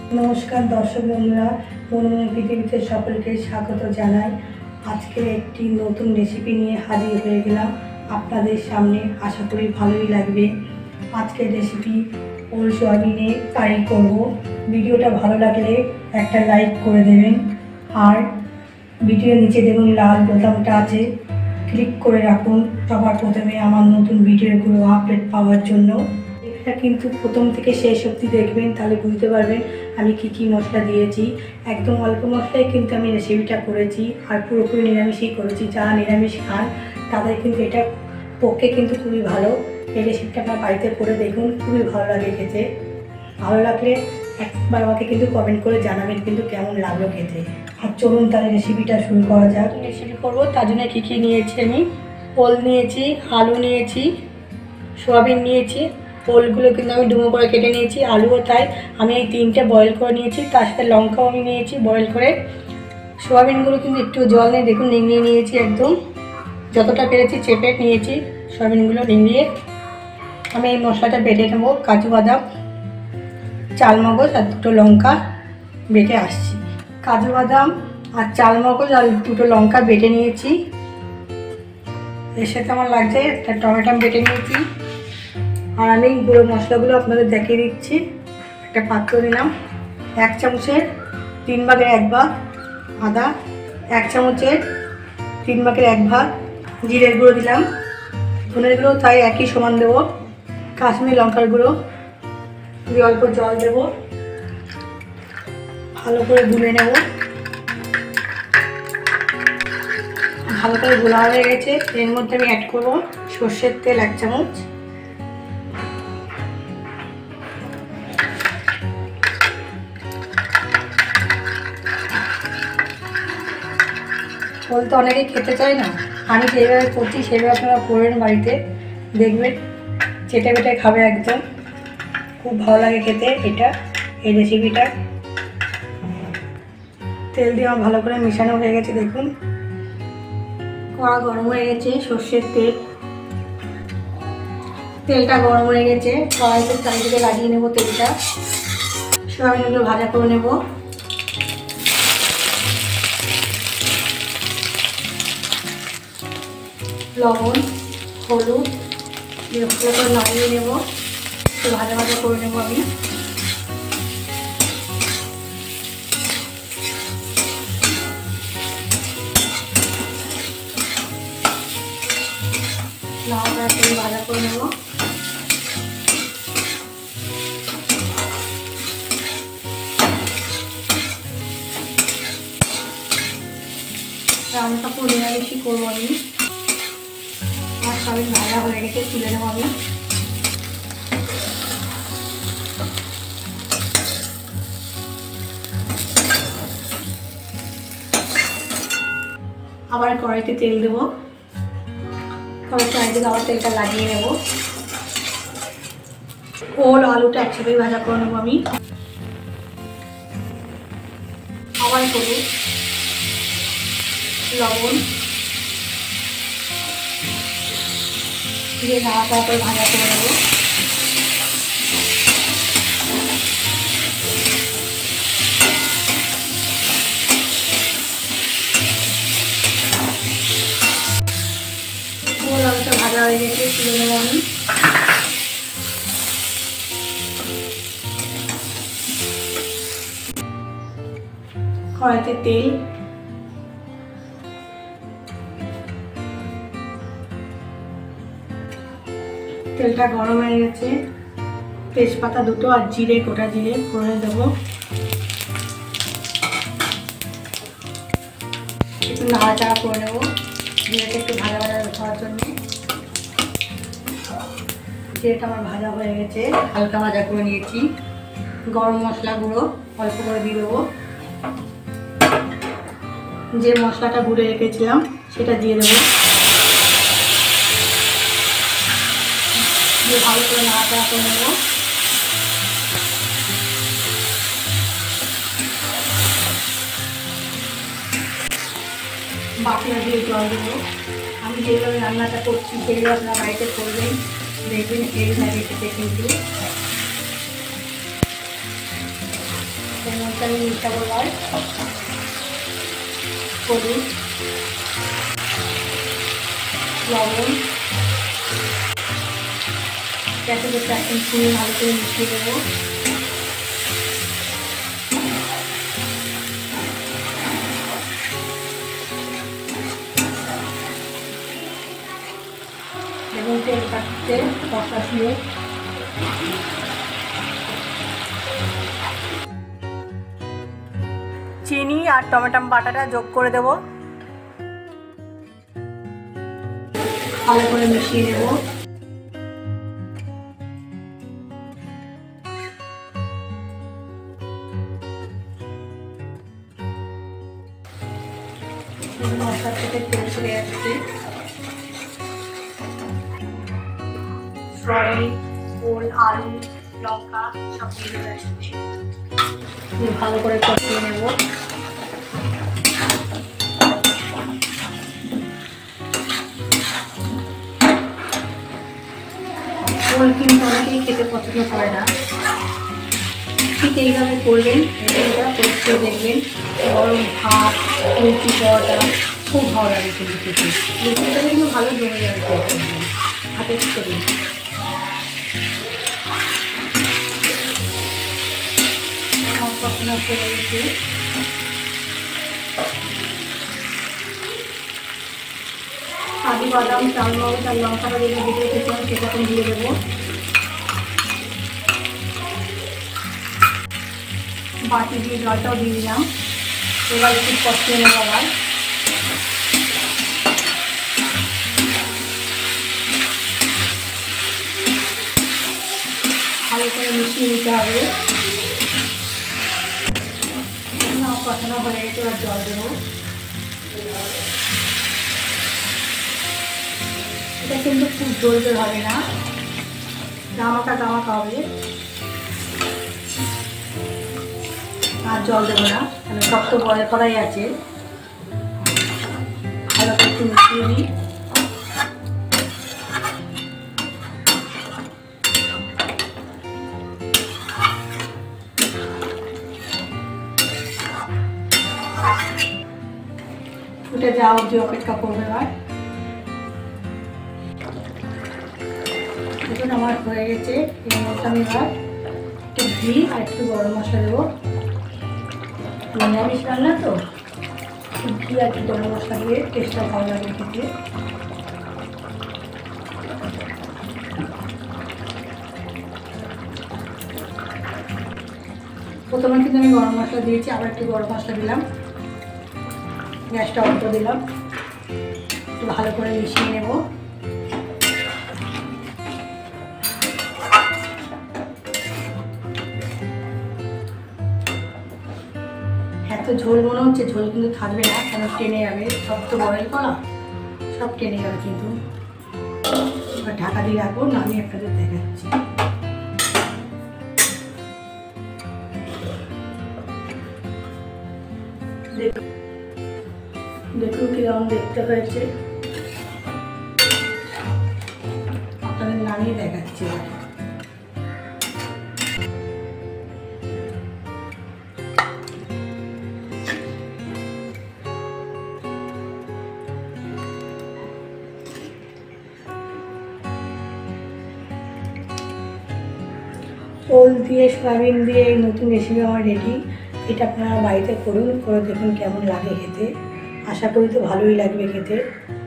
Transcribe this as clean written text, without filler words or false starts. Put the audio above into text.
নমস্কার দর্শক বন্ধুরা, মনময় পৃথিবীতে সকলকে স্বাগত জানাই। আজকে একটি নতুন রেসিপি নিয়ে হাজির হয়ে গেলাম আপনাদের সামনে। আশা করি ভালোই লাগবে। আজকের রেসিপি ওল সয়াবিনের কারি করব। ভিডিওটা ভালো লাগলে একটা লাইক করে দেবেন, আর ভিডিওর নিচে দেখুন লাল বোতামটা আছে, ক্লিক করে রাখুন সবার প্রথমে আমার নতুন ভিডিওগুলো আপডেট পাওয়ার জন্য। এটা কিন্তু প্রথম থেকে শেষ অবধি দেখবেন, তাহলে বুঝতে পারবেন আমি কি মশলা দিয়েছি। একদম অল্প মশলায় কিন্তু আমি রেসিপিটা করেছি, আর পুরোপুরি নিরামিষই করেছি। যারা নিরামিষ খান তাদের কিন্তু এটা পক্ষে কিন্তু খুবই ভালো। এই রেসিপিটা আপনার বাড়িতে করে দেখুন, খুবই ভালো লাগে খেতে। ভালো লাগলে একবার আমাকে কিন্তু কমেন্ট করে জানাবেন কিন্তু কেমন লাগলো খেতে। আর চলুন তাহলে রেসিপিটা শুরু করা যাক। রেসিপি করবো তার জন্য কী নিয়েছি আমি: ওল নিয়েছি, আলু নিয়েছি, সয়াবিন নিয়েছি। ওলগুলো কিন্তু আমি ডুমো করে কেটে নিয়েছি, আলুও তাই। আমি এই তিনটে বয়েল করে নিয়েছি, তার সাথে লঙ্কাও আমি নিয়েছি বয়েল করে। সয়াবিনগুলো কিন্তু একটু জল নিয়ে দেখুন নিংড়িয়ে নিয়েছি, একদম যতটা পেরেছি চেপে নিয়েছি সয়াবিনগুলো নিংড়িয়ে। আমি এই মশলাটা বেটে নেবো। কাজু বাদাম, চালমগজ আর দুটো লঙ্কা বেটে আসছি। কাজু বাদাম আর চালমগজ আর দুটো লঙ্কা বেটে নিয়েছি। এর সাথে আমার লাগছে একটা টমেটো বেটে নিয়েছি। আর আমি গুঁড়ো মশলাগুলো আপনাদের দেখিয়ে দিচ্ছি। একটা পাত্র নিলাম, 1 চামচের 3 ভাগের 1 ভাগ আদা, 1 চামচের 3 ভাগের 1 ভাগ জিরের গুঁড়ো দিলাম, ধনের গুঁড়ো তাই একই সমান দেবো, কাশ্মীরি লঙ্কার গুঁড়ো দিয়ে অল্প জল দেবো, ভালো করে গুলে নেব। ভালো করে গোলা হয়ে গেছে, এর মধ্যে আমি অ্যাড করবো সর্ষের তেল 1 চামচ, ওল তো অনেকেই খেতে চায় না, আমি যেভাবে করছি সেভাবে আপনারা করবেন বাড়িতে, দেখবেন চেটে বেটে খাবে একদম। খুব ভালো লাগে খেতে এটা, এই রেসিপিটা। তেল দিয়ে আমার ভালো করে মেশানো হয়ে গেছে, দেখুন কড়া গরম হয়ে গেছে। সর্ষের তেলটা গরম হয়ে গেছে, কড়াইতে চারিদিকে লাগিয়ে নেব তেলটা। সয়াবিনগুলো ভাজা করে নেব। লবণ, হলুদ দিয়ে ভালো করে নাড়িয়ে নেব, একটু ভাজা ভাজা করে নেব আমি। নাড়াচাড়া করে ভাজা করে নেব। রান্নাটা পুরো নিরামিষই করবো আমি। আমার সবই ভাজা হয়ে গেছে, তুলে নেব আমি। আবার কড়াইতে তেল দেবো, কড়াইতে একদিকে আবার তেলটা লাগিয়ে নেব। ওল আলুটা একসাথে ভাজা করে নেবো আমি। আবার হলুদ, লবণ দিয়ে নাড়াচাড়া করে ভাজা করে নেব। ওল আলুটা ভাজা হয়ে গেছে, তুলে নেব আমি। কড়াইতে তেল, তেলটা গরম হয়ে গেছে। তেজপাতা দুটো আর জিরে, গোটা জিরে ফোড়নে দেবো। একটু নাড়াচাড়া করে নেবো, জিরেটা একটু ভাজা ভাজা হওয়ার জন্য। জিরেটা আমার ভাজা হয়ে গেছে, হালকা ভাজা করে নিয়েছি। গরম মশলা গুঁড়ো অল্প করে দিয়ে দেবো। যে মশলাটা গুঁড়ে রেখেছিলাম সেটা দিয়ে দেবো, দিয়ে ভালো করে নাড়াচাড়া করে নেব। বাটিটা দিয়ে জল দেবো। আমি যেভাবে রান্নাটা করছি সেগুলো আপনারা বাড়িতে করবেন, দেখবেন হেভি লাগে খেতে। কিন্তু এর মধ্যে আমি মিশাবো আর হলুদ, লবণ, যাতে এখন চিনি ভালো করে মিশিয়ে দেবো। এবং তেল কাটতে মশলা দিয়ে চিনি আর টমেটো বাটাটা যোগ করে দেব, ভালো করে মিশিয়ে নেব। মশলা থেকে তেল ছেড়ে আসছে, সয়াবিন, ওল, আলু, লঙ্কা সব দিয়ে আসছে, ভালো করে কষিয়ে নেব। ওল কিন্তু অনেকেই খেতে পছন্দ করে না, ঠিক এইভাবে করবেন, এটা পরিষ্কার দেখবেন গরম ভাত, রুটি, পরোটা খুব ভালো লাগে কিন্তু খেতে। রুটিটা কিন্তু ভালো জমে যাবে হাতের ছবি। কখনো করে দিচ্ছি, কাজু বাদাম, চালমগজ আর লঙ্কাটা যেটা দিয়ে রেখেছিলাম সেটা এখন দিয়ে দেবো। বাটি দিয়ে জলটাও দিয়ে দিলাম। এবার একটু কষিয়ে নেবো আবার। ভালো করে মিশিয়ে নিতে হবে। কষানো হয়ে গেছে, এবার জল দেবো। এটা কিন্তু খুব জল জল হবে না, গামাকা হবে। আর জল দেবো না, মানে শক্ত বয়েল করাই আছে। ভালো করে একটু মিশিয়ে নিই। ফুটে যাওয়া অবধি অপেক্ষা করবে। এবার দেখুন আমার হয়ে গেছে। এর মধ্যে আমি এবার একটু ঘি আর একটু গরম মশলা দেবো। নিরামিষ রান্না তো ঘি আর একটু গরম মশলা দিয়ে টেস্টটা ভালো লাগে খেতে। প্রথমে কিন্তু আমি গরম মশলা দিয়েছি, আবার একটু গরম মশলা দিলাম। গ্যাসটা অফ করে দিলাম, একটু ভালো করে মিশিয়ে নেব। এত ঝোল মনে হচ্ছে, ঝোল কিন্তু থাকবে না, কেন টেনে যাবে, সব তো বয়েল করা, সব টেনে যাবে কিন্তু। এবার ঢাকা দিয়ে রাখবো, নামিয়ে আপনাদের দেখাচ্ছি। দেখুন কিরকম দেখতে হয়েছে, আপনাদের নামিয়ে দেখাচ্ছি। ওল দিয়ে, সয়াবিন দিয়ে এই নতুন রেসিপি আমার রেডি। এটা আপনারা বাড়িতে করুন, করে দেখুন কেমন লাগে খেতে। আশা করি তো ভালোই লাগবে খেতে।